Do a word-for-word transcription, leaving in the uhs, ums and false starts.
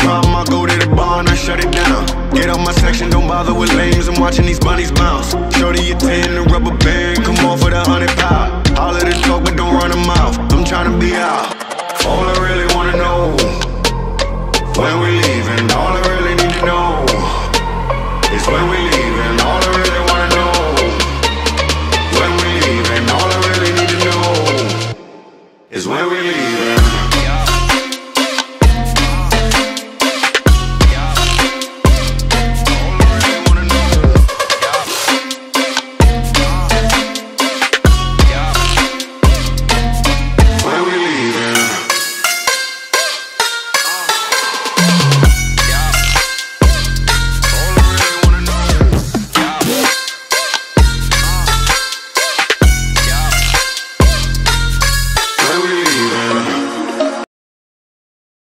problem, I go to the bar and I shut it down. Get out my section, don't bother with lames, I'm watching these bunnies bounce. Shorty, you ten, the rubber band, come on for the hundred pound. All of the talk, but don't run a mouth, I'm tryna be out.